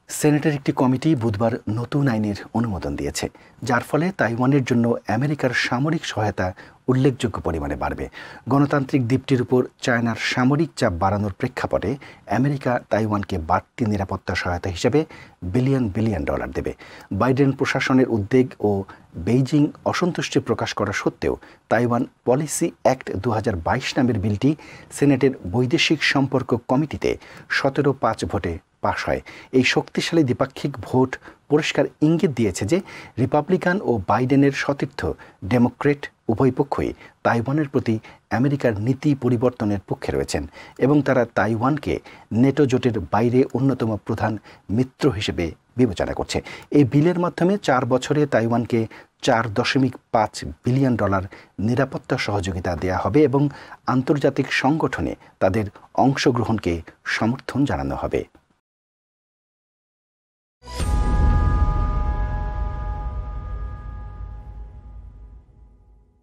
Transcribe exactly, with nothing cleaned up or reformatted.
সেনেটের একটি কমিটি বুধবার নতুন আইনের অনুমোদন দিয়েছে, যার ফলে তাইওয়ানের জন্য আমেরিকার সামরিক সহায়তা উল্লেখযোগ্য পরিমাণে বাড়বে। গণতান্ত্রিক দ্বীপটির উপর চায়নার সামরিক চাপ বাড়ানোর প্রেক্ষাপটে আমেরিকা তাইওয়ানকে বাড়তি নিরাপত্তা সহায়তা হিসেবে বিলিয়ন বিলিয়ন ডলার দেবে। বাইডেন প্রশাসনের উদ্বেগ ও বেইজিং অসন্তুষ্টি প্রকাশ করা সত্ত্বেও তাইওয়ান পলিসি অ্যাক্ট দু হাজার বাইশ নামের বিলটি সেনেটের বৈদেশিক সম্পর্ক কমিটিতে সতেরো পাঁচ ভোটে পাশ হয়। এই শক্তিশালী দ্বিপাক্ষিক ভোট পরিষ্কার ইঙ্গিত দিয়েছে যে রিপাবলিকান ও বাইডেনের সতীর্থ ডেমোক্রেট উভয় পক্ষই তাইওয়ানের প্রতি আমেরিকার নীতি পরিবর্তনের পক্ষে রয়েছেন এবং তারা তাইওয়ানকে নেটো জোটের বাইরে অন্যতম প্রধান মিত্র হিসেবে বিবেচনা করছে। এই বিলের মাধ্যমে চার বছরে তাইওয়ানকে চার দশমিক পাঁচ বিলিয়ন ডলার নিরাপত্তা সহযোগিতা দেয়া হবে এবং আন্তর্জাতিক সংগঠনে তাদের অংশগ্রহণকে সমর্থন জানানো হবে।